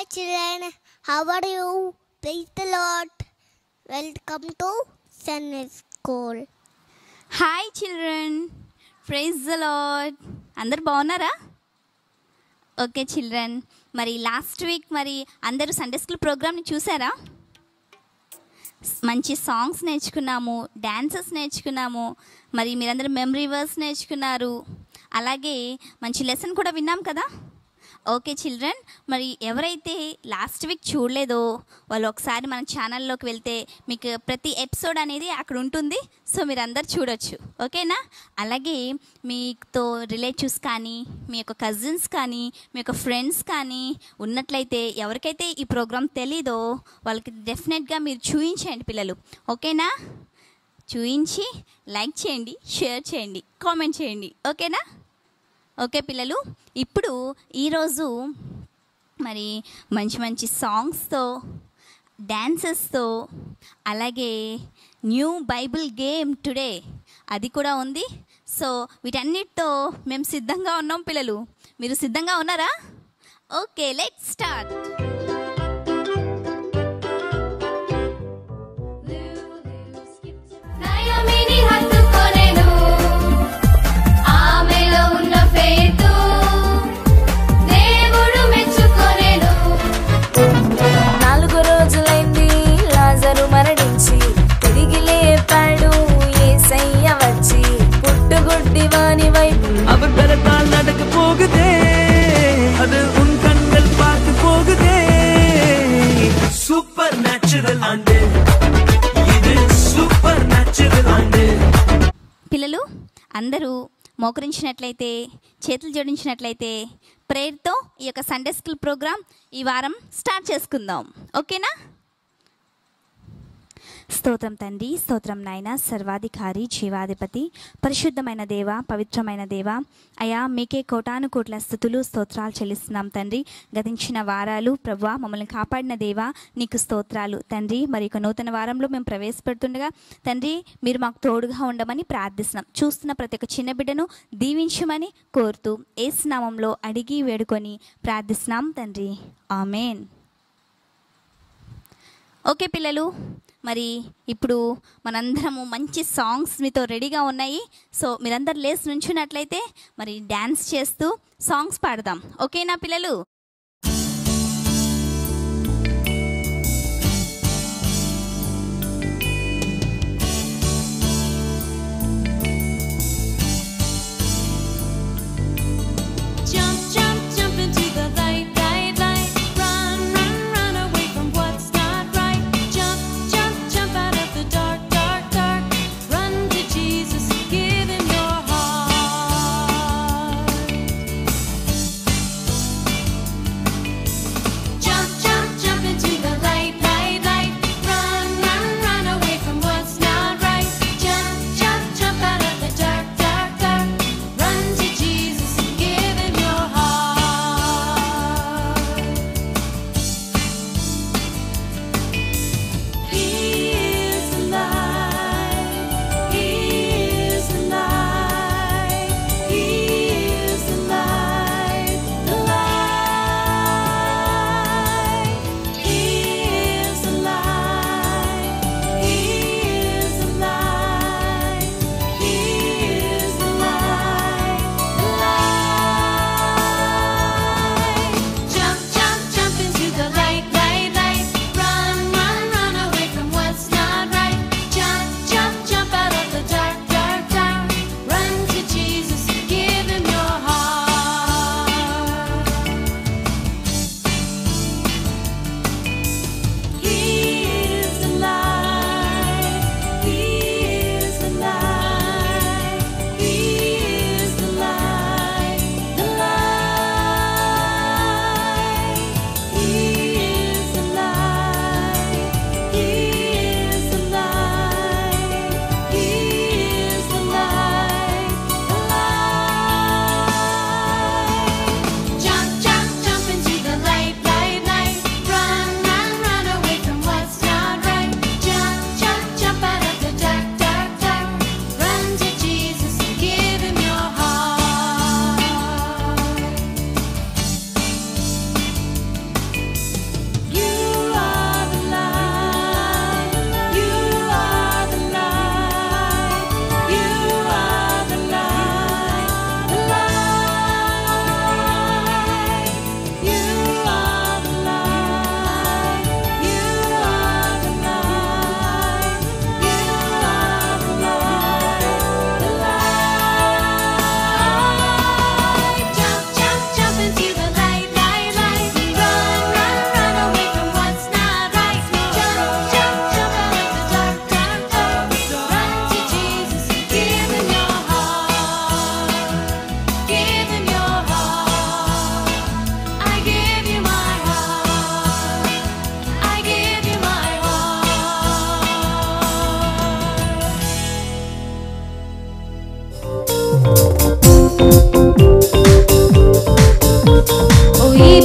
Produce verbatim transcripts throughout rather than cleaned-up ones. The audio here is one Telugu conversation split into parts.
children, how are you? Praise the Lord. Welcome to Sunday School. Hi children, praise the Lord. అందరు బాగున్నారా? ఓకే చిల్డ్రన్, మరి లాస్ట్ వీక్ మరి అందరూ సండే స్కూల్ ప్రోగ్రామ్ని చూసారా? మంచి సాంగ్స్ నేర్చుకున్నాము, డ్యాన్సెస్ నేర్చుకున్నాము, మరి మీరందరూ మెమరీ వర్స్ నేర్చుకున్నారు, అలాగే మంచి లెసన్ కూడా విన్నాం కదా. ఓకే చిల్డ్రన్, మరి ఎవరైతే లాస్ట్ వీక్ చూడలేదో వాళ్ళు ఒకసారి మన ఛానల్లోకి వెళ్తే మీకు ప్రతి ఎపిసోడ్ అనేది అక్కడ ఉంటుంది. సో మీరు అందరు చూడొచ్చు, ఓకేనా? అలాగే మీతో రిలేటివ్స్ కానీ, మీ యొక్క కజిన్స్ కానీ, మీ యొక్క ఫ్రెండ్స్ కానీ ఉన్నట్లయితే ఎవరికైతే ఈ ప్రోగ్రామ్ తెలీదో వాళ్ళకి డెఫినెట్గా మీరు చూపించండి పిల్లలు, ఓకేనా? చూపించి లైక్ చేయండి, షేర్ చేయండి, కామెంట్ చేయండి, ఓకేనా? ఓకే పిల్లలు, ఇప్పుడు ఈరోజు మరి మంచి మంచి సాంగ్స్తో, డ్యాన్సెస్తో, అలాగే న్యూ బైబిల్ గేమ్ టుడే అది కూడా ఉంది. సో వీటన్నిటితో మేము సిద్ధంగా ఉన్నాం పిల్లలు. మీరు సిద్ధంగా ఉన్నారా? Okay, let's start. నాలుగు రోజులైంది లాజరు మరణించి, తిరిగి లేపాడు యేసయ్య వచ్చి, పుట్టుగుడ్డి వాని వైపు அவர் பிறத்தால் நடக்க போகுதே, அது உன் கண்கள் பார்த்து போகுதே. சூப்பர் நேச்சுரல் ஆண்டு இது, సూపర్ నేచురల్ ఆండే. పిల్లలు అందరూ మోకరించినట్లయితే, చేతులు జోడించినట్లయితే ప్రేయర్తో ఈ యొక్క సండే స్కూల్ ప్రోగ్రామ్ ఈ వారం స్టార్ట్ చేసుకుందాం, ఓకేనా? స్తోత్రం తండ్రి, స్తోత్రం నాయన, సర్వాధికారి, జీవాధిపతి, పరిశుద్ధమైన దేవ, పవిత్రమైన దేవ, అయా మీకే కోటాను కోట్ల స్తుతులు స్తోత్రాలు చెల్లిస్తున్నాం తండ్రి. గతించిన వారాలు ప్రభువా మమ్మల్ని కాపాడిన దేవ నీకు స్తోత్రాలు తండ్రి. మరి ఒక నూతన వారంలో మేము ప్రవేశపెడుతుండగా తండ్రి మీరు మాకు తోడుగా ఉండమని ప్రార్థిస్తున్నాం. చూస్తున్న ప్రతి ఒక్క చిన్న బిడ్డను దీవించమని కోరుతూ యేసు నామములో అడిగి వేడుకొని ప్రార్థిస్తున్నాం తండ్రి, ఆమేన్. ఓకే పిల్లలు, మరి ఇప్పుడు మనందరము మంచి సాంగ్స్ మీతో రెడీగా ఉన్నాయి. సో మీరందరు లేచి నుంచున్నట్లయితే మరి డ్యాన్స్ చేస్తూ సాంగ్స్ పాడదాం, ఓకేనా పిల్లలు? Jesus, give him your heart.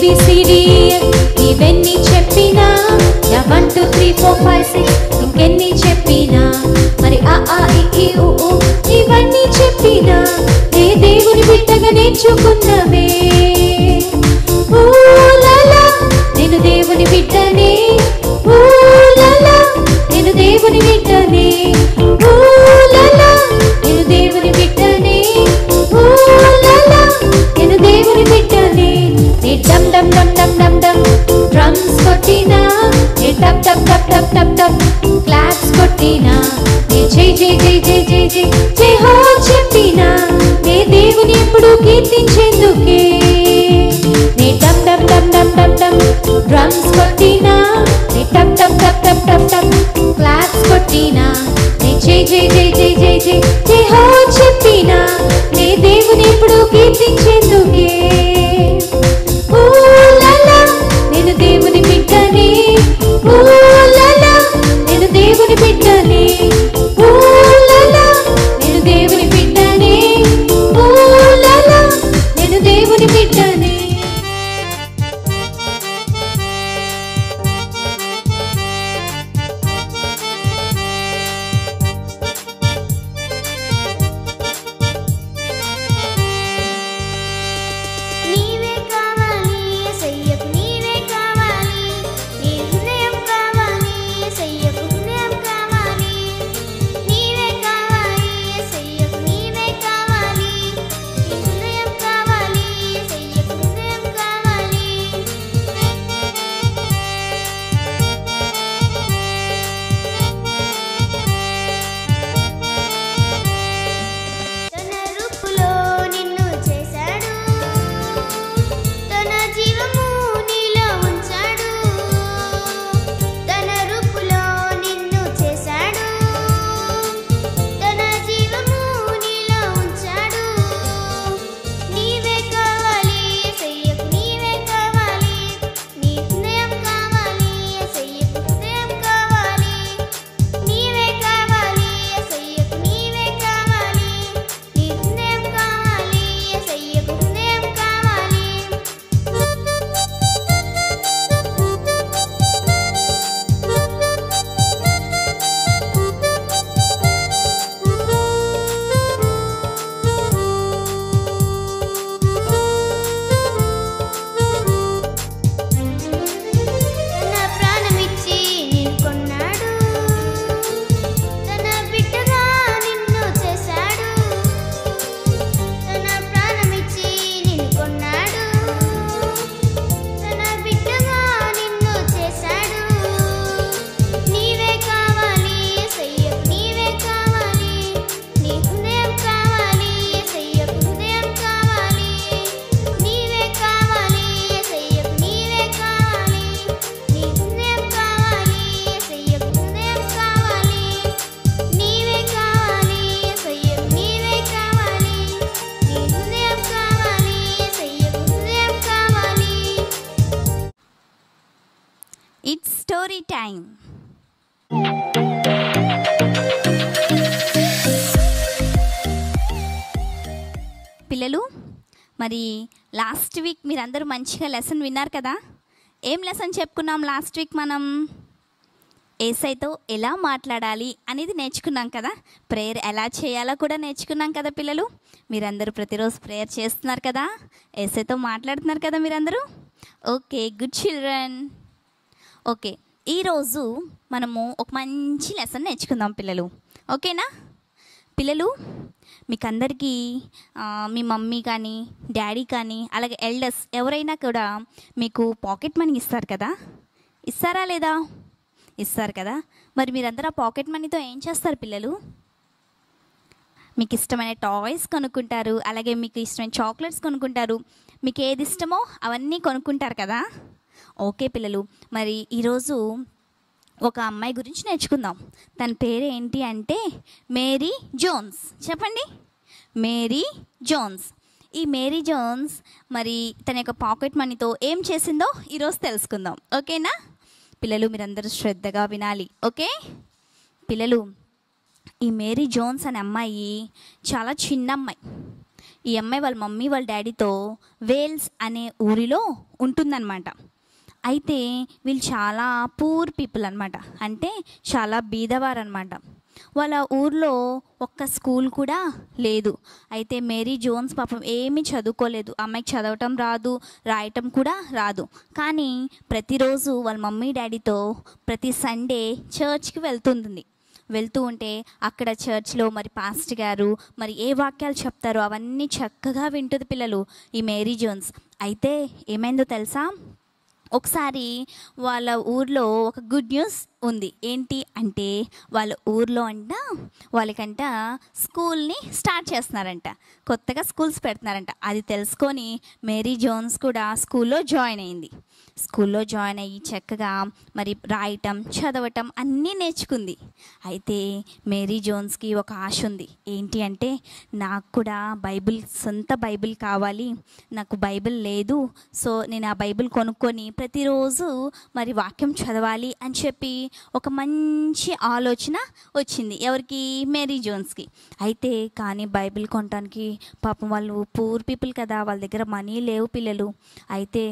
A B C D ఇవన్నీ చెప్పినా యా one two three four five six ఇంకెన్ని చెప్పినా మరి ఆ ఆ ఇ ఈ ఉ ఊ ఇవన్నీ చెప్పినా నే దేవుని బిడ్డగా నేర్చుకున్నవే. ఊ లాలా నేను దేవుని బిడ్డనే, ఊ లాలా నేను దేవుని బిడ్డనే, ఊ లాలా నేను దేవుని బిడ్డనే, ఊ లాలా నేను దేవుని బిడ్డనే. నే డమ్ డమ్ డమ్ డమ్ డమ్ డమ్ డ్రమ్స్ కొట్టినా, నే టప్ టప్ టప్ టప్ టప్ టప్ క్లాప్స్ కొట్టినా, నే జై జై జై జై జై జై జై హో చెప్పినా నే దేవుని ఎప్పుడు కీర్తించేందుకే. నే డమ్ డమ్ డమ్ డమ్ డమ్ డమ్ డ్రమ్స్ కొట్టినా, నే టప్ టప్ టప్ టప్ టప్ టప్ క్లాప్స్ కొట్టినా, నే జై జై జై జై జై జై జై హో చెప్పినా నే దేవుని ఎప్పుడు కీర్తించేందుకే. ఊ లాలా నేను దేవుని బిడ్డనే, ఊ లాలా నేను దేవుని బిడ్డనే, ఊ లాలా నేను దేవుని బిడ్డనే, ఊ లాలా నేను దేవుని బిడ్డనే. నీవే కావాలి యేసయ్యకు నీవే కావాలి, నీ హృదయం కావాలి యేసయ్యకు హృదయం కావాలి, నీవే కావాలి యేసయ్యకు నీవే కావాలి, నీ హృదయం కావాలి యేసయ్యకు హృదయం కావాలి. తన రూపులో నిన్ను చేశాడు, తన జీవము నీలో ఉంచాడు, తన రూపులో నిన్ను చేశాడు, తన జీవము నీలో ఉంచాడు. నీవే కావాలి యేసయ్యకు నీవే కావాలి, నీ హృదయం కావాలి యేసయ్యకు హృదయం కావాలి, నీవే కావాలి యేసయ్యకు నీవే కావాలి, నీ హృదయం కావాలి యేసయ్యకు హృదయం కావాలి. తన ప్రాణమిచ్చి నిన్ను కొన్నాడు, తన బిడ్డగా నిన్ను చేశాడు, తన ప్రాణమిచ్చి నిన్ను కొన్నాడు, తన బిడ్డగా నిన్ను చేశాడు. నీవే కావాలి యేసయ్యకు నీవే కావాలి, నీ హృదయం కావాలి యేసయ్యకు హృదయం కావాలి, నీవే కావాలి యేసయ్యకు నీవే కావాలి, నీ హృదయం కావాలి యేసయ్యకు హృదయం కావాలి, నీవే కావాలి యేసయ్యకు నీవే కావాలి, నీ హృదయం కావాలి యేసయ్యకు హృదయం కావాలి. It's story time. పిల్లలు, మరి లాస్ట్ వీక్ మీరందరూ మంచిగా లెసన్ విన్నారు కదా. ఏం లెసన్ చెప్పుకున్నాం లాస్ట్ వీక్? మనం యేసయ్యతో ఎలా మాట్లాడాలి అనేది నేర్చుకున్నాం కదా. ప్రేయర్ ఎలా చేయాలో కూడా నేర్చుకున్నాం కదా పిల్లలు. మీరందరూ ప్రతిరోజు ప్రేయర్ చేస్తున్నారు కదా, యేసయ్యతో మాట్లాడుతున్నారు కదా మీరందరూ. Okay, good children. ఓకే, ఈరోజు మనము ఒక మంచి లెసన్ నేర్చుకుందాం పిల్లలు. ఓకేనా పిల్లలు? మీకు అందరికీ మీ మమ్మీ కానీ డాడీ కానీ అలాగే ఎల్డర్స్ ఎవరైనా కూడా మీకు పాకెట్ మనీ ఇస్తారు కదా. ఇస్తారా లేదా? ఇస్తారు కదా. మరి మీరందరూ ఆ పాకెట్ మనీతో ఏం చేస్తారు పిల్లలు? మీకు ఇష్టమైన టాయ్స్ కొనుక్కుంటారు, అలాగే మీకు ఇష్టమైన చాక్లెట్స్ కొనుక్కుంటారు, మీకు ఏది ఇష్టమో అవన్నీ కొనుక్కుంటారు కదా. ఓకే పిల్లలు, మరి ఈరోజు ఒక అమ్మాయి గురించి నేర్చుకుందాం. తన పేరు ఏంటి అంటే మేరీ జోన్స్. చెప్పండి, మేరీ జోన్స్. ఈ మేరీ జోన్స్ మరి తన యొక్క పాకెట్ మనీతో ఏం చేసిందో ఈరోజు తెలుసుకుందాం. ఓకేనా పిల్లలు? మీరందరూ శ్రద్ధగా వినాలి. ఓకే పిల్లలు, ఈ మేరీ జోన్స్ అనే అమ్మాయి చాలా చిన్న అమ్మాయి. ఈ అమ్మాయి వాళ్ళ మమ్మీ వాళ్ళ డాడీతో వేల్స్ అనే ఊరిలో ఉంటుందన్నమాట. అయితే వీళ్ళు చాలా పూర్ పీపుల్ అనమాట, అంటే చాలా బీదవారు అనమాట. వాళ్ళ ఊర్లో ఒక్క స్కూల్ కూడా లేదు. అయితే మేరీ జోన్స్ పాపం ఏమీ చదువుకోలేదు, అమ్మాయికి చదవటం రాదు, రాయటం కూడా రాదు. కానీ ప్రతిరోజు వాళ్ళ మమ్మీ డాడీతో ప్రతి సండే చర్చ్కి వెళ్తుంది. వెళ్తూ ఉంటే అక్కడ చర్చ్లో మరి పాస్టర్ గారు మరి ఏ వాక్యాలు చెప్తారో అవన్నీ చక్కగా వింటుంది పిల్లలు ఈ మేరీ జోన్స్. అయితే ఏమైందో తెలుసా, ఒకసారి వాళ్ళ ఊర్లో ఒక గుడ్ న్యూస్ ఉంది. ఏంటి అంటే వాళ్ళ ఊర్లో అంట వాళ్ళకంట స్కూల్ని స్టార్ట్ చేస్తున్నారంట, కొత్తగా స్కూల్స్ పెడుతున్నారంట. అది తెలుసుకొని మేరీ జోన్స్ కూడా స్కూల్లో జాయిన్ అయింది. స్కూల్లో జాయిన్ అయ్యి చక్కగా మరి రాయటం చదవటం అన్నీ నేర్చుకుంది. అయితే మేరీ జోన్స్కి ఒక ఆశ ఉంది. ఏంటి అంటే నాకు కూడా బైబిల్, సొంత బైబిల్ కావాలి, నాకు బైబిల్ లేదు, సో నేను ఆ బైబిల్ కొనుక్కొని ప్రతిరోజు మరి వాక్యం చదవాలి అని చెప్పి ఒక మంచి ఆలోచన వచ్చింది. ఎవరికి? మేరీ జోన్స్కి. అయితే కానీ బైబిల్ కొనడానికి పాపం వాళ్ళు పూర్ పీపుల్ కదా, వాళ్ళ దగ్గర మనీ లేవు పిల్లలు. అయితే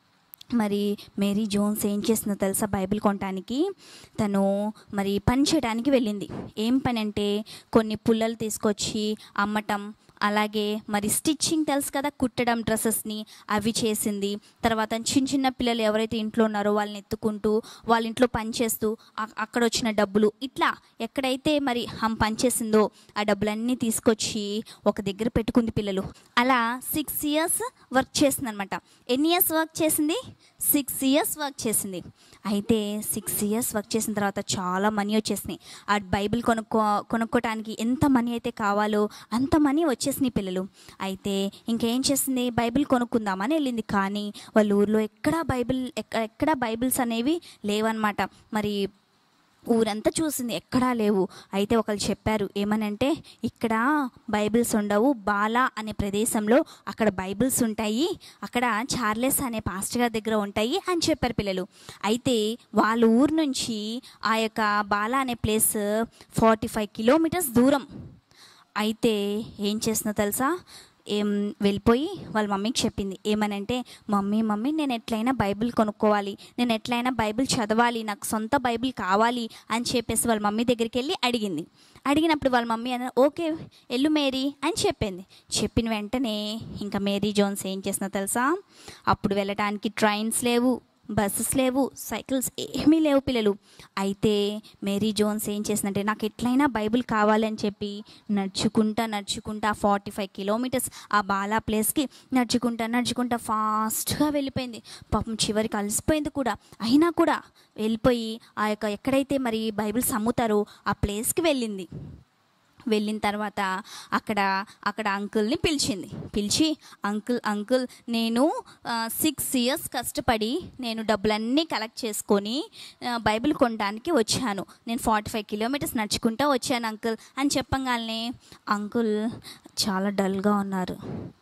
మరి మేరీ జోన్స్ ఏం చేస్తుందో తెలుసా, బైబిల్ కొనడానికి తను మరి పని చేయడానికి వెళ్ళింది. ఏం పని అంటే కొన్ని పుల్లలు తీసుకొచ్చి అమ్మటం, అలాగే మరి స్టిచ్చింగ్ తెలుసు కదా, కుట్టడం డ్రెస్సెస్ని, అవి చేసింది. తర్వాత చిన్న చిన్న పిల్లలు ఎవరైతే ఇంట్లో ఉన్నారో వాళ్ళని ఎత్తుకుంటూ వాళ్ళ ఇంట్లో పనిచేస్తూ అక్కడ వచ్చిన డబ్బులు, ఇట్లా ఎక్కడైతే మరి ఆమె పనిచేసిందో ఆ డబ్బులన్నీ తీసుకొచ్చి ఒక దగ్గర పెట్టుకుంది పిల్లలు. అలా సిక్స్ ఇయర్స్ వర్క్ చేసింది అనమాట. ఎన్ని ఇయర్స్ వర్క్ చేసింది? సిక్స్ ఇయర్స్ వర్క్ చేసింది. అయితే సిక్స్ ఇయర్స్ వర్క్ చేసిన తర్వాత చాలా మనీ వచ్చేసినాయి. ఆ బైబిల్ కొనుక్కో కొనుక్కోటానికి ఎంత మనీ అయితే కావాలో అంత మనీ వచ్చేసినాయి పిల్లలు. అయితే ఇంకేం చేసింది, బైబిల్ కొనుక్కుందామని వెళ్ళింది. కానీ వాళ్ళ ఊర్లో ఎక్కడా బైబిల్ ఎక్కడా బైబిల్స్ అనేవి లేవన్నమాట. మరి ఊరంతా చూసింది, ఎక్కడా లేవు. అయితే ఒకళ్ళు చెప్పారు ఏమనంటే, ఇక్కడ బైబిల్స్ ఉండవు, బాలా అనే ప్రదేశంలో అక్కడ బైబిల్స్ ఉంటాయి, అక్కడ చార్లెస్ అనే పాస్టర్ గారి దగ్గర ఉంటాయి అని చెప్పారు పిల్లలు. అయితే వాళ్ళ ఊరు నుంచి ఆ యొక్క బాలా అనే ప్లేస్ ఫార్టీ ఫైవ్ కిలోమీటర్స్ దూరం. అయితే ఏం చేస్తుందో తెలుసా, ఏం వెళ్ళిపోయి వాళ్ళ మమ్మీకి చెప్పింది. ఏమనంటే, మమ్మీ మమ్మీ నేను ఎట్లయినా బైబిల్ కొనుక్కోవాలి, నేను ఎట్లయినా బైబిల్ చదవాలి, నాకు సొంత బైబిల్ కావాలి అని చెప్పేసి వాళ్ళ మమ్మీ దగ్గరికి వెళ్ళి అడిగింది. అడిగినప్పుడు వాళ్ళ మమ్మీ అన్న ఓకే వెళ్ళు మేరీ అని చెప్పింది. చెప్పిన వెంటనే ఇంకా మేరీ జోన్స్ ఏం చేసిందో తెలుసా, అప్పుడు వెళ్ళటానికి ట్రైన్స్ లేవు, బస్సెస్ లేవు, సైకిల్స్ ఏమీ లేవు పిల్లలు. అయితే మేరీ జోన్స్ ఏం చేసిందంటే, నాకు ఎట్లయినా బైబిల్ కావాలని చెప్పి నడుచుకుంటా నడుచుకుంటా ఫార్టీ ఫైవ్ కిలోమీటర్స్ ఆ బాలా ప్లేస్కి నడుచుకుంటా నడుచుకుంటా ఫాస్ట్గా వెళ్ళిపోయింది. పాపం చివరికి అలసిపోయింది కూడా. అయినా కూడా వెళ్ళిపోయి ఆ యొక్క ఎక్కడైతే మరి బైబిల్స్ అమ్ముతారో ఆ ప్లేస్కి వెళ్ళింది. వెళ్ళిన తర్వాత అక్కడ అక్కడ అంకుల్ని పిలిచింది. పిలిచి అంకుల్ అంకుల్ నేను సిక్స్ ఇయర్స్ కష్టపడి నేను డబ్బులన్నీ కలెక్ట్ చేసుకొని బైబిల్ కొనడానికి వచ్చాను, నేను ఫార్టీ ఫైవ్ కిలోమీటర్స్ నడుచుకుంటూ వచ్చాను అంకుల్ అని చెప్పగానే అంకుల్ చాలా డల్గా ఉన్నారు.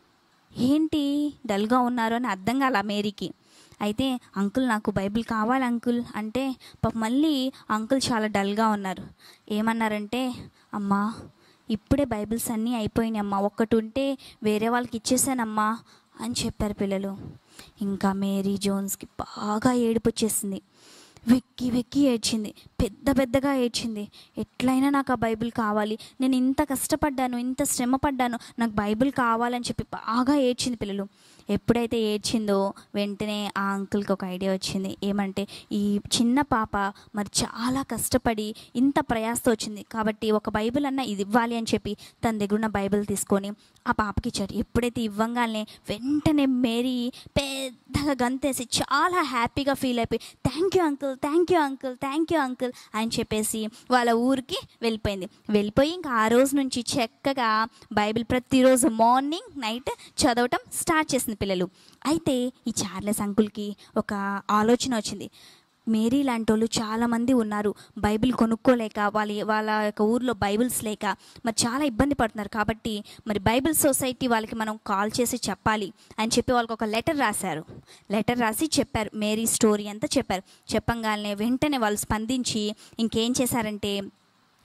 ఏంటి డల్గా ఉన్నారు అని అర్థం కాల మేరీకి. అయితే అంకుల్ నాకు బైబిల్ కావాలి అంకుల్ అంటే పాప మళ్ళీ అంకుల్ చాలా డల్గా ఉన్నారు. ఏమన్నారంటే, అమ్మా ఇప్పుడే బైబిల్స్ అన్నీ అయిపోయినాయి అమ్మా, ఒక్కటి ఉంటే వేరే వాళ్ళకి ఇచ్చేసానమ్మా అని చెప్పారు పిల్లలు. ఇంకా మేరీ జోన్స్కి బాగా ఏడుపు వచ్చేసింది. వెక్కి వెక్కి ఏడ్చింది, పెద్ద పెద్దగా ఏడ్చింది. ఎట్లయినా నాకు ఆ బైబిల్ కావాలి, నేను ఇంత కష్టపడ్డాను, ఇంత శ్రమ పడ్డాను, నాకు బైబిల్ కావాలని చెప్పి బాగా ఏడ్చింది పిల్లలు. ఎప్పుడైతే ఏడ్చిందో వెంటనే ఆ అంకుల్కి ఒక ఐడియా వచ్చింది. ఏమంటే, ఈ చిన్న పాప మరి చాలా కష్టపడి ఇంత ప్రయాసతో వచ్చింది కాబట్టి ఒక బైబిల్ అన్న ఇది ఇవ్వాలి అని చెప్పి తన దగ్గర ఉన్న బైబిల్ తీసుకొని ఆ పాపకి ఇచ్చారు. ఎప్పుడైతే ఇవ్వగానే వెంటనే మేరీ పెద్దగా గంతేసి చాలా హ్యాపీగా ఫీల్ అయిపోయి thank you uncle, thank you uncle, thank you uncle అని చెప్పేసి వాళ్ళ ఊరికి వెళ్ళిపోయింది. వెళ్ళిపోయి ఇంకా ఆ రోజు నుంచి చక్కగా బైబిల్ ప్రతిరోజు మార్నింగ్ నైట్ చదవటం స్టార్ట్ చేసింది పిల్లలు. అయితే ఈ చార్లెస్ అంకుల్కి ఒక ఆలోచన వచ్చింది. మేరీ లాంటి వాళ్ళు చాలామంది ఉన్నారు, బైబిల్ కొనుక్కోలేక వాళ్ళ వాళ్ళ యొక్క ఊర్లో బైబిల్స్ లేక మరి చాలా ఇబ్బంది పడుతున్నారు. కాబట్టి మరి బైబిల్ సొసైటీ వాళ్ళకి మనం కాల్ చేసి చెప్పాలి అని చెప్పి వాళ్ళకి ఒక లెటర్ రాశారు. లెటర్ రాసి చెప్పారు, మేరీ స్టోరీ అంతా చెప్పారు. చెప్పంగానే వెంటనే వాళ్ళు స్పందించి ఇంకేం చేశారంటే,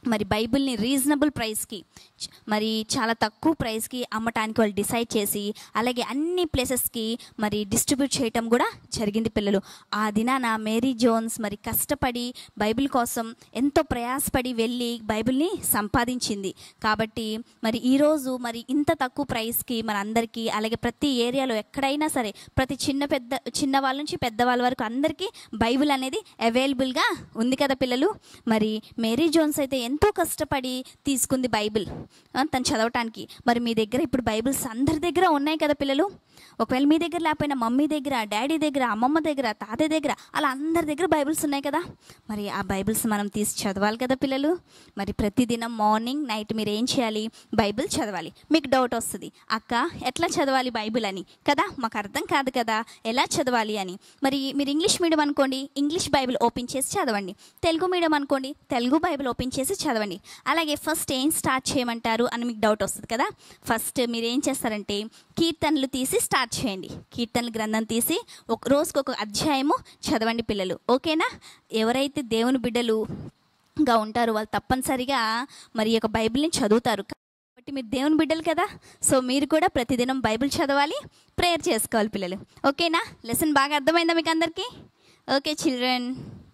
మరి బైబిల్ని రీజనబుల్ ప్రైస్కి మరి చాలా తక్కువ ప్రైస్కి అమ్మటానికి వాళ్ళు డిసైడ్ చేసి అలాగే అన్ని ప్లేసెస్కి మరి డిస్ట్రిబ్యూట్ చేయటం కూడా జరిగింది పిల్లలు. ఆ దినాన మేరీ జోన్స్ మరి కష్టపడి బైబిల్ కోసం ఎంతో ప్రయాసపడి వెళ్ళి బైబిల్ని సంపాదించింది. కాబట్టి మరి ఈరోజు మరి ఇంత తక్కువ ప్రైస్కి మన అందరికీ అలాగే ప్రతి ఏరియాలో ఎక్కడైనా సరే ప్రతి చిన్న పెద్ద చిన్న వాళ్ళ నుంచి పెద్దవాళ్ళ వరకు అందరికీ బైబిల్ అనేది అవైలబుల్గా ఉంది కదా పిల్లలు. మరి మేరీ జోన్స్ అయితే ఎంతో కష్టపడి తీసుకుంది బైబిల్ తను చదవటానికి. మరి మీ దగ్గర ఇప్పుడు బైబిల్స్ అందరి దగ్గర ఉన్నాయి కదా పిల్లలు. ఒకవేళ మీ దగ్గర లేకపోయినా మమ్మీ దగ్గర, డాడీ దగ్గర, అమ్మమ్మ దగ్గర, తాతయ్య దగ్గర అలా అందరి దగ్గర బైబిల్స్ ఉన్నాయి కదా. మరి ఆ బైబిల్స్ మనం తీసి చదవాలి కదా పిల్లలు. మరి ప్రతిదినం మార్నింగ్ నైట్ మీరు ఏం చేయాలి? బైబిల్ చదవాలి. మీకు డౌట్ వస్తుంది, అక్క ఎట్లా చదవాలి బైబిల్ అని కదా, మాకు అర్థం కాదు కదా ఎలా చదవాలి అని. మరి మీరు ఇంగ్లీష్ మీడియం అనుకోండి, ఇంగ్లీష్ బైబిల్ ఓపెన్ చేసి చదవండి. తెలుగు మీడియం అనుకోండి, తెలుగు బైబిల్ ఓపెన్ చేసి చదవండి. అలాగే ఫస్ట్ ఏం స్టార్ట్ చేయమంటారు అని మీకు డౌట్ వస్తుంది కదా. ఫస్ట్ మీరు ఏం చేస్తారంటే కీర్తనలు తీసి స్టార్ట్ చేయండి. కీర్తనల గ్రంథం తీసి ఒక రోజుకు ఒక అధ్యాయము చదవండి పిల్లలు. ఓకేనా? ఎవరైతే దేవుని బిడ్డలుగా ఉంటారో వాళ్ళు తప్పనిసరిగా మరి ఈ యొక్క బైబిల్ని చదువుతారు. కాబట్టి మీరు దేవుని బిడ్డలు కదా, సో మీరు కూడా ప్రతిదినం బైబిల్ చదవాలి, ప్రేయర్ చేసుకోవాలి పిల్లలు. ఓకేనా? లెసన్ బాగా అర్థమైందా మీకు అందరికీ? Okay children.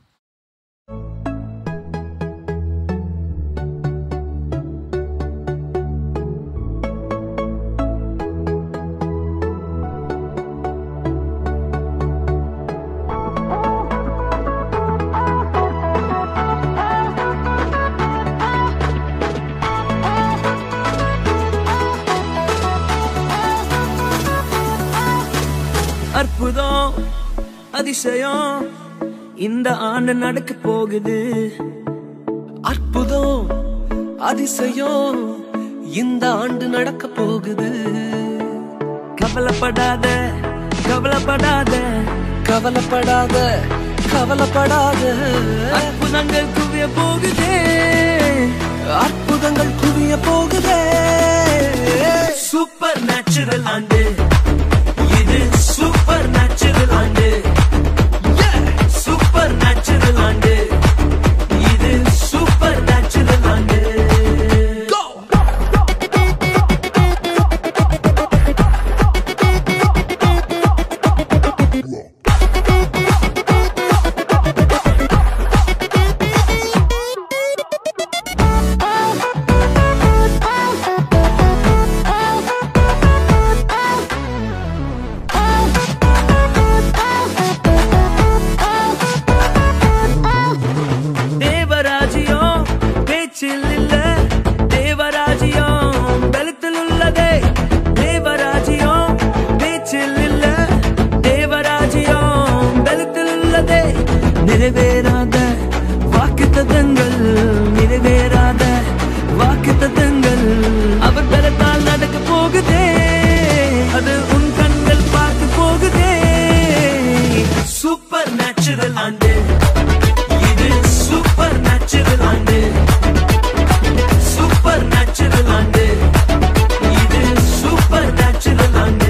அற்புதம் அதிசயம் இந்த ஆண்டு நடக்க போகுது. அற்புதம் அதிசயம் இந்த ஆண்டு நடக்க போகுது. கவலைப்படாத கவலைப்படாத கவலைப்படாத கவலைப்படாத அற்புதங்கள் குவிய போகுதே, அற்புதங்கள் குவிய போகுதே. சூப்பர் நேச்சுரல் ஆண்டு இது, சூப்பர் நேச்சுரல் ஆண்டு, சூப்பர் நேச்சுரல் ஆண்டு இது, சூப்பர் நேச்சுரல் ஆண்டு. நிறைவேறாத வாக்குத்தத்தங்கள், நிறைவேறாத வாக்குத்தத்தங்கள் அவர் பலத்தால் நடக்க போகுதே, அது உன் கண்கள் பார்க்க போகுதே. சூப்பர் நேச்சுரல் ஆண்டு இது, சூப்பர் நேச்சுரல் ஆண்டு, சூப்பர் நேச்சுரல் ஆண்டு இது, சூப்பர் நேச்சுரல் ஆண்டு.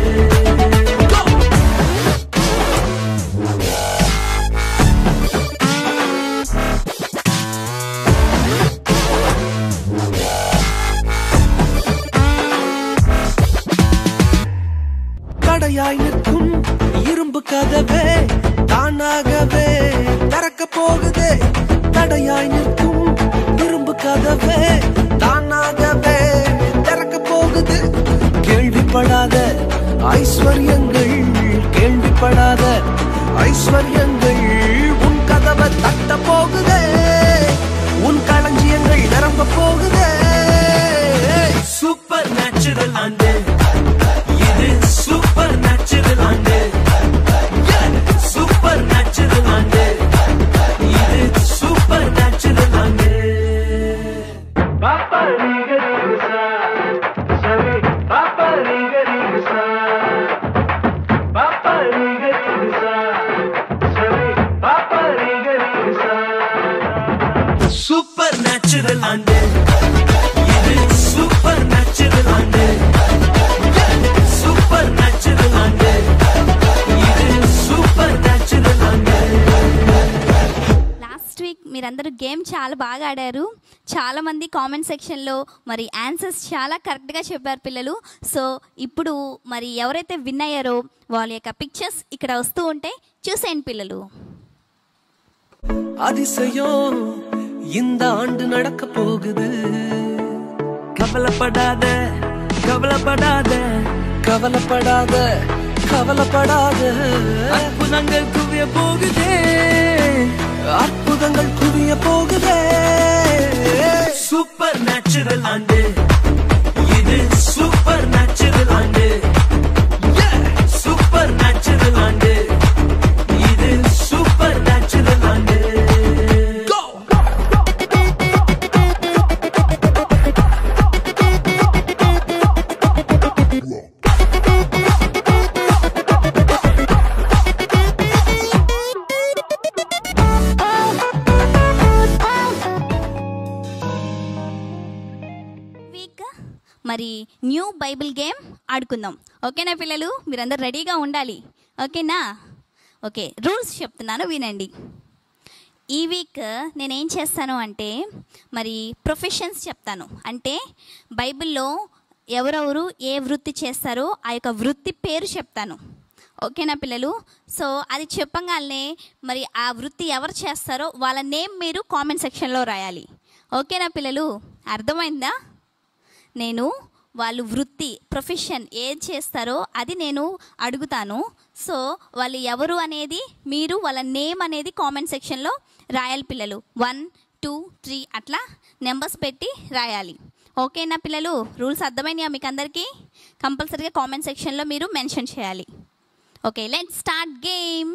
தடையாய் நிற்கும் இரும்பு கதவே தானாகவே திறக்க போகுதே. தடையாய் நிற்கும் இரும்பு கதவே தானாகவே திறக்க போகுது. கேள்விப்படாத ஐஸ்வர்யங்கள், கேள்விப்படாத ஐஸ்வர்யங்கள் உன் கதவை தட்ட போகுதே. உன் களஞ்சியங்கள் நிரம்ப போகுதே. சூப்பர் நேச்சுரல் ஆண்டு இது, சூப்பர் நேச்சுரல் ஆண்டு, சூப்பர் நேச்சுரல் ஆண்டு இது, சூப்பர் நேச்சுரல் ஆண்டு. பாப்பா ரீக ரீகசா சரி, பாப்பா ரீக ரீகசா, பாப்பா ரீக ரீகசா சரி, பாப்பா ரீக ரீகசா. சூப்பர் நேச்சுரல் ஆண்டு இது, சூப்பர் நேச்சுரல் ஆண்டு, சூப்பர் நேச்சுரல் ஆண்டு இது, సూపర్ నేచురల్ ఆండే. లాస్ట్ వీక్ మీరందరూ గేమ్ చాలా బాగా ఆడారు, చాలామంది కామెంట్ సెక్షన్లో మరి ఆన్సర్స్ చాలా కరెక్ట్గా చెప్పారు పిల్లలు. సో ఇప్పుడు మరి ఎవరైతే విన్ అయ్యారో వాళ్ళ యొక్క పిక్చర్స్ ఇక్కడ వస్తూ ఉంటే చూసేయండి పిల్లలు. அதிசயம் இந்த ஆண்டு நடக்க போகுது. கவலைப்படாத கவலைப்படாத கவலைப்படாத கவலைப்படாத அற்புதங்கள் குவிய போகுதே அற்புதங்கள் குவிய போகுதே. சூப்பர் நேச்சுரல் ஆண்டு இது, சூப்பர் நேச்சுரல் ஆண்டு, சூப்பர் நேச்சுரல் ஆண்டு இது, சூப்பர் நேச்சுரல் ஆண்டு. మరి న్యూ బైబిల్ గేమ్ ఆడుకుందాం. ఓకేనా పిల్లలు? మీరందరూ రెడీగా ఉండాలి. ఓకేనా? ఓకే, రూల్స్ చెప్తున్నాను వినండి. ఈ వీక్ నేనేం చేస్తాను అంటే మరి ప్రొఫెషన్స్ చెప్తాను. అంటే బైబిల్లో ఎవరెవరు ఏ వృత్తి చేస్తారో ఆ యొక్క వృత్తి పేరు చెప్తాను. ఓకేనా పిల్లలు? సో అది చెప్పగానే మరి ఆ వృత్తి ఎవరు చేస్తారో వాళ్ళ నేమ్ మీరు కామెంట్ సెక్షన్లో రాయాలి. ఓకేనా పిల్లలు? అర్థమైందా? నేను వాళ్ళు వృత్తి ప్రొఫెషన్ ఏది చేస్తారో అది నేను అడుగుతాను. సో వాళ్ళు ఎవరు అనేది మీరు వాళ్ళ నేమ్ అనేది కామెంట్ సెక్షన్లో రాయాలి పిల్లలు. వన్ టూ త్రీ అట్లా నెంబర్స్ పెట్టి రాయాలి. ఓకేనా పిల్లలు? రూల్స్ అర్థమైనాయా మీకు అందరికీ? కంపల్సరీగా కామెంట్ సెక్షన్లో మీరు మెన్షన్ చేయాలి. Okay, let's start game.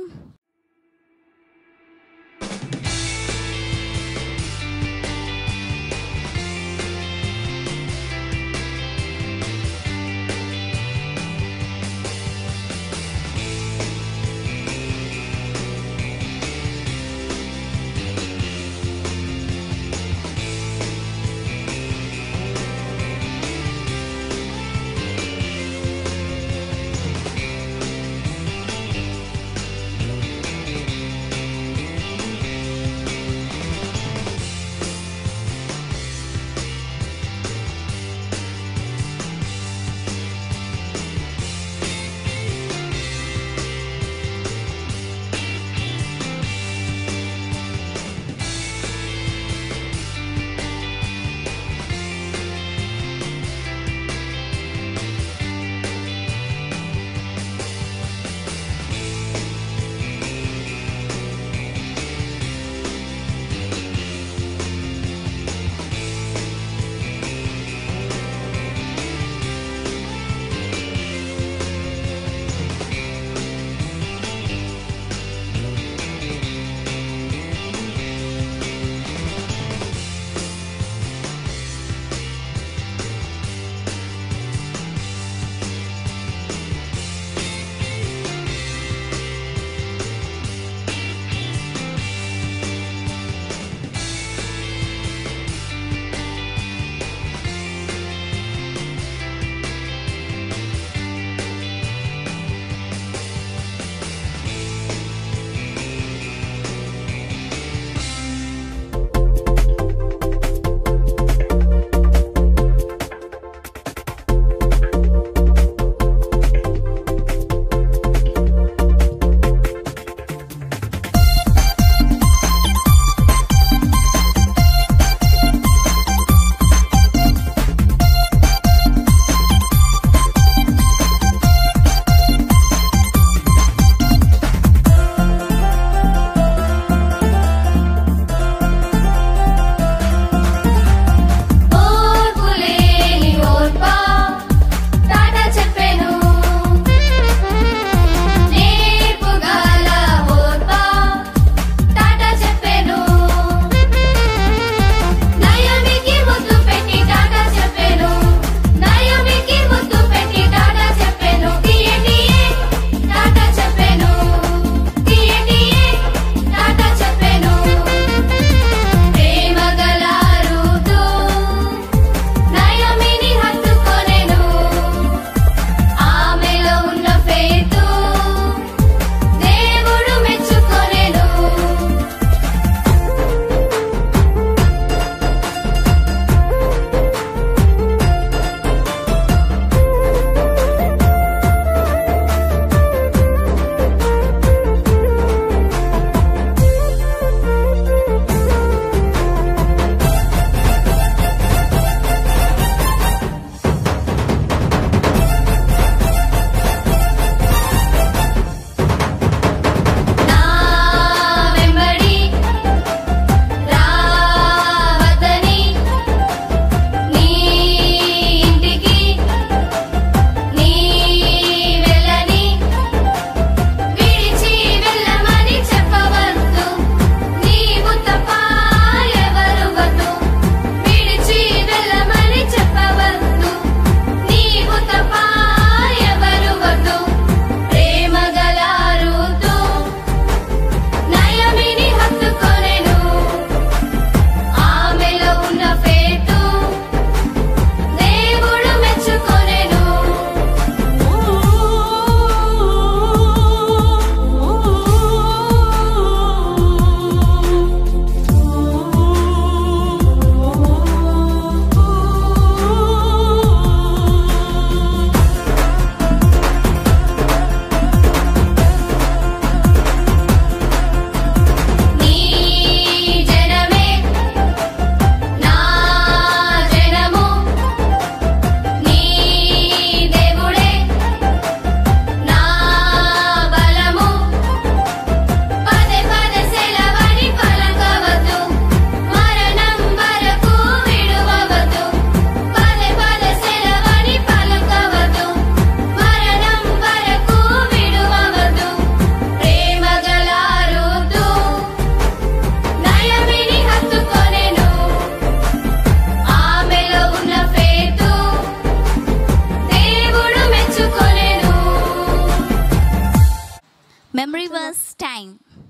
Time.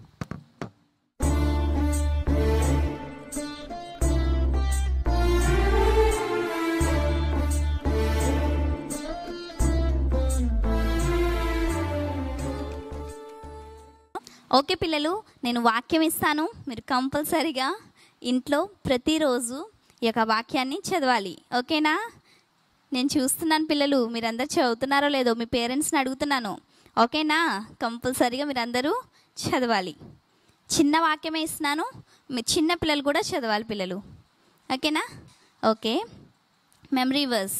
Okay పిల్లలు, నేను వాక్యం ఇస్తాను. మీరు కంపల్సరీగా ఇంట్లో ప్రతిరోజు ఈ యొక్క వాక్యాన్ని చదవాలి. ఓకేనా? నేను చూస్తున్నాను పిల్లలు, మీరందరూ చదువుతున్నారో లేదో మీ పేరెంట్స్ని అడుగుతున్నాను. ఓకేనా? కంపల్సరీగా మీరందరూ చదవాలి. చిన్న వాక్యమే ఇస్తున్నాను, మీ చిన్న పిల్లలు కూడా చదవాలి పిల్లలు. ఓకేనా? ఓకే. మెమరీ వర్స్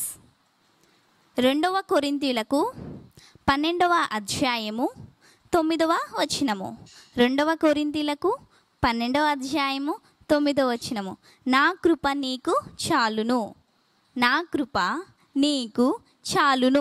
రెండవ కొరింథీయులకు పన్నెండవ అధ్యాయము తొమ్మిదవ వచనము. రెండవ కొరింథీయులకు పన్నెండవ అధ్యాయము తొమ్మిదవ వచనము. నా కృప నీకు చాలును, నా కృప నీకు చాలును.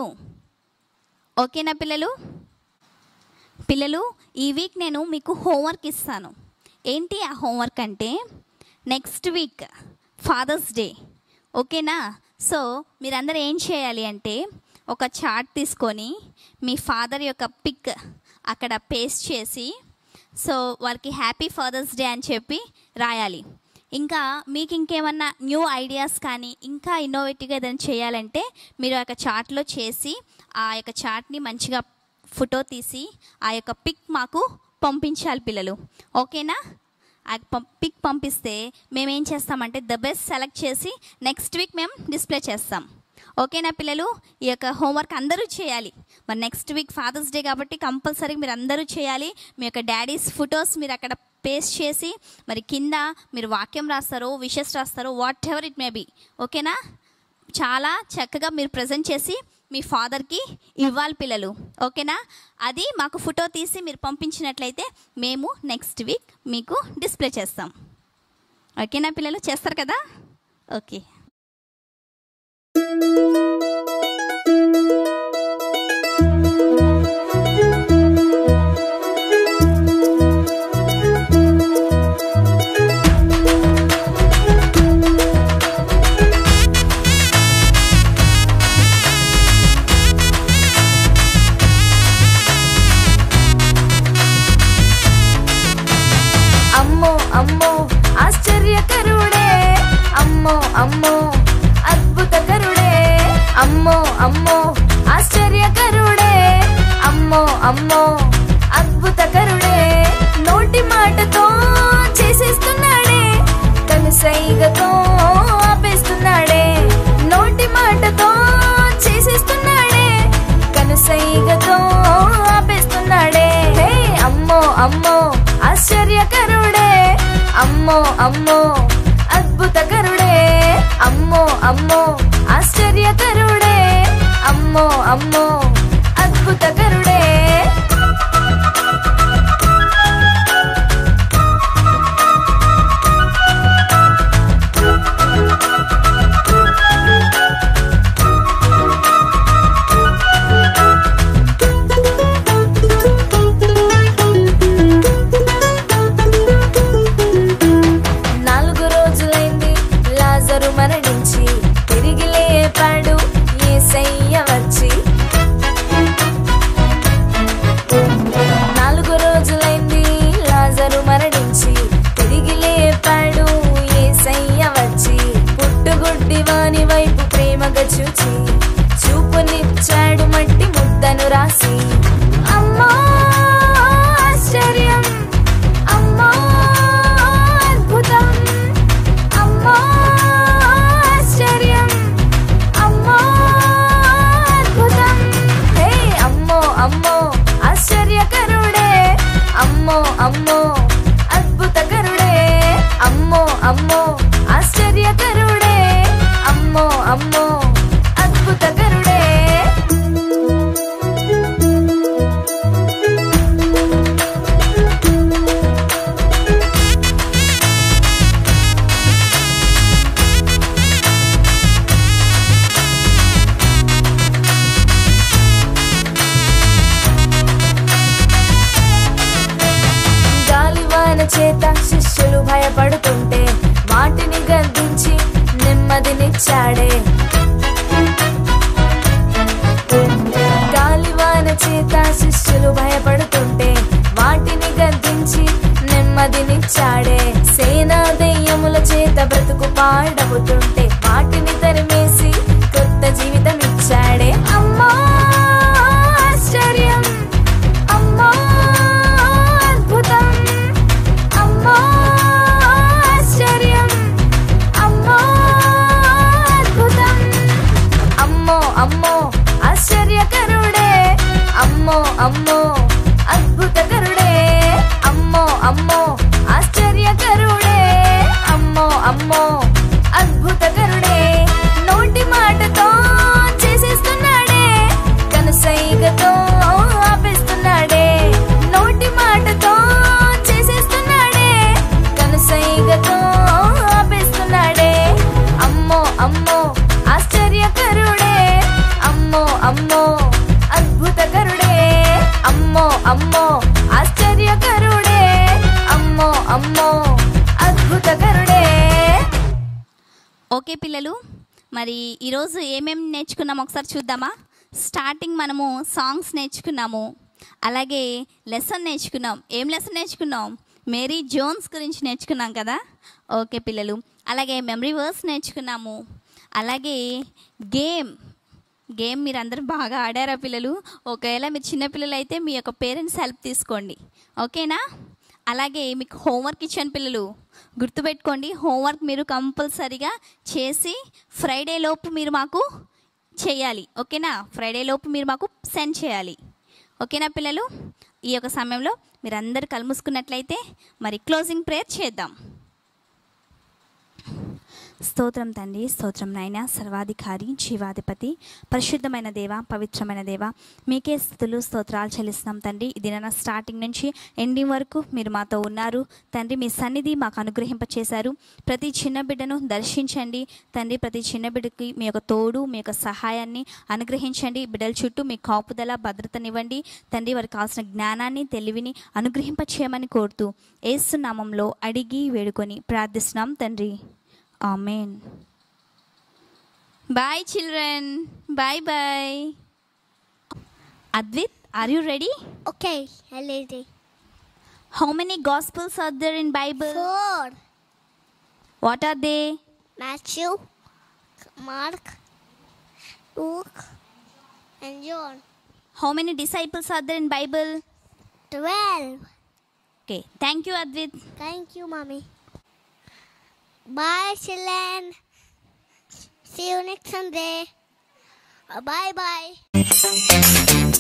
ఓకేనా పిల్లలు? పిల్లలు, ఈ వీక్ నేను మీకు హోంవర్క్ ఇస్తాను. ఏంటి ఆ హోంవర్క్ అంటే, నెక్స్ట్ వీక్ ఫాదర్స్ డే. ఓకేనా? సో మీరందరూ ఏం చేయాలి అంటే, ఒక చార్ట్ తీసుకొని మీ ఫాదర్ యొక్క పిక్ అక్కడ పేస్ట్ చేసి, సో వాళ్ళకి హ్యాపీ ఫాదర్స్ డే అని చెప్పి రాయాలి. ఇంకా మీకు ఇంకేమన్నా న్యూ ఐడియాస్ కానీ ఇంకా ఇన్నోవేటివ్గా ఏదైనా చేయాలంటే మీరు ఆ యొక్క చార్ట్లో చేసి ఆ యొక్క చార్ట్ని మంచిగా ఫోటో తీసి ఆ యొక్క పిక్ మాకు పంపించాలి పిల్లలు. ఓకేనా? ఆ పిక్ పంపిస్తే మేము ఏం చేస్తామంటే ద బెస్ట్ సెలెక్ట్ చేసి నెక్స్ట్ వీక్ మేము డిస్ప్లే చేస్తాం. ఓకేనా పిల్లలు? ఈ యొక్క హోంవర్క్ అందరూ చేయాలి. మరి నెక్స్ట్ వీక్ ఫాదర్స్ డే కాబట్టి కంపల్సరీ మీరు అందరూ చేయాలి. మీ యొక్క డాడీస్ ఫొటోస్ మీరు అక్కడ పేస్ట్ చేసి మరి కింద మీరు వాక్యం రాస్తారో విషెస్ రాస్తారో whatever it may be. ఓకేనా? చాలా చక్కగా మీరు ప్రజెంట్ చేసి మీ ఫాదర్కి ఇవ్వాలి పిల్లలు. ఓకేనా? అది మాకు ఫోటో తీసి మీరు పంపించినట్లయితే మేము నెక్స్ట్ వీక్ మీకు డిస్ప్లే చేస్తాం. ఓకేనా పిల్లలు? చేస్తారు కదా? ఓకే. అమ్మో అమ్మో ఆశ్చర్యకరుడే, అమ్మో అమ్మో అద్భుతకరుడే, అమ్మో అమ్మో ఆశ్చర్యకరుడే, అమ్మో అమ్మో అద్భుతకరుడే. నోటి మాటతో చేసేస్తున్నాడే, కనుసైగతో ఆపేస్తున్నాడే. నోటి మాటతో చేసేస్తున్నాడే, కనుసైగతో ఆపేస్తున్నాడే. హే అమ్మో అమ్మో ఆశ్చర్యకరుడే, అమ్మో అమ్మో అద్భుతకరుడే, అమ్మో అమ్మో ఆశ్చర్యకరుడే, అమ్మో అమ్మో అద్భుతకరుడే. నాలుగు రోజులైంది లాజరు మరణించి, తిరిగి లేపాడు యేసయ్య వచ్చి. నాలుగు రోజులైంది లాజరు మరణించి, తిరిగి లేపాడు యేసయ్య వచ్చి. పుట్టుగుడ్డి వాని వైపు ప్రేమగా చూచి, చూపునిచ్చాడు మట్టి ముద్దను రాసి. అమ్మో ఆశ్చర్యం, అమ్మో అద్భుతం, అమ్మో ఆశ్చర్యం, అమ్మో అద్భుతం. హే అమ్మో అమ్మో ఆశ్చర్యకరుడే, అమ్మో అమ్మో అద్భుతకరుడే, అమ్మో అమ్మో ఆశ్చర్యకరుడే, అమ్మో అమ్మో అద్భుతకరుడే. గాలివాన చేత శిష్యులు భయపడుతుంటే వాటిని గద్దించి నెమ్మదినిచ్చాడే. గాలివాన చేత శిష్యులు భయపడుతుంటే వాటిని గద్దించి నిచ్చాడే సేనా దెయ్యముల చేత బ్రతుకు పాడవుతుంటే వాటిని తరిమేసి కొత్త జీవితం ఇచ్చాడే అమ్మా ఆశ్చర్యం అమ్మా అద్భుతం అమ్మా ఆశ్చర్యం అమ్మా అద్భుతం అమ్మో అమ్మో ఆశ్చర్యకరుడే అమ్మో అమ్మో అద్భుతకరుడే అమ్మో అమ్మో ఆశ్చర్యకరుడే అమ్మో అమ్మో అద్భుతకరుడే నోటి మాటతో చేసేస్తున్నాడే కనుసైగతో ఆపేస్తున్నాడే నోటి మాటతో చేసేస్తున్నాడే కనుసైగతో ఆపేస్తున్నాడే అమ్మో అమ్మో ఆశ్చర్యకరుడే అమ్మో అమ్మో అద్భుతకరుడే అమ్మో అమ్మో ఆశ్చర్యకరుడే అమ్మో అమ్మో అద్భుతకరుడే. ఓకే పిల్లలు, మరి ఈరోజు ఏమేమి నేర్చుకున్నాము ఒకసారి చూద్దామా. స్టార్టింగ్ మనము సాంగ్స్ నేర్చుకున్నాము, అలాగే లెసన్ నేర్చుకున్నాం. ఏం లెసన్ నేర్చుకున్నాం? మేరీ జోన్స్ గురించి నేర్చుకున్నాం కదా. ఓకే పిల్లలు, అలాగే మెమరీ వర్స్ నేర్చుకున్నాము, అలాగే గేమ్ గేమ్ మీరు అందరూ బాగా ఆడారా పిల్లలు? ఒకవేళ మీరు చిన్నపిల్లలు అయితే మీ యొక్క పేరెంట్స్ హెల్ప్ తీసుకోండి, ఓకేనా. అలాగే మీకు హోంవర్క్ ఇచ్చాను పిల్లలు, గుర్తుపెట్టుకోండి. హోంవర్క్ మీరు కంపల్సరీగా చేసి ఫ్రైడే లోపు మీరు మాకు చేయాలి, ఓకేనా. ఫ్రైడే లోపు మీరు మాకు సెండ్ చేయాలి, ఓకేనా పిల్లలు. ఈ యొక్క సమయంలో మీరు అందరు కళ్ళు మూసుకున్నట్లయితే మరి క్లోజింగ్ ప్రేయర్ చేద్దాం. స్తోత్రం తండ్రి, స్తోత్రం నాయన, సర్వాధికారి జీవాధిపతి పరిశుద్ధమైన దేవ, పవిత్రమైన దేవ, మీకే స్తుతులు స్తోత్రాలు చెల్లిస్తున్నాం తండ్రి. ఇది నా స్టార్టింగ్ నుంచి ఎండింగ్ వరకు మీరు మాతో ఉన్నారు తండ్రి. మీ సన్నిధి మాకు అనుగ్రహింపచేశారు. ప్రతి చిన్న బిడ్డను దర్శించండి తండ్రి. ప్రతి చిన్న బిడ్డకి మీ యొక్క తోడు, మీ యొక్క సహాయాన్ని అనుగ్రహించండి. బిడ్డల చుట్టూ మీ కాపుదల భద్రతనివ్వండి తండ్రి. వారికి కావాల్సిన జ్ఞానాన్ని, తెలివిని అనుగ్రహింపచేయమని కోరుతూ యేసు నామంలో అడిగి వేడుకొని ప్రార్థిస్తున్నాం తండ్రి. Amen. Bye children. Bye bye. Advit, are you ready? Okay, I'm ready. How many gospels are there in Bible? Four. What are they? Matthew, Mark, Luke, and John. How many disciples are there in Bible? Twelve. Okay, thank you Advit. Thank you, Mommy. Bye, children. See you next Sunday. Bye bye.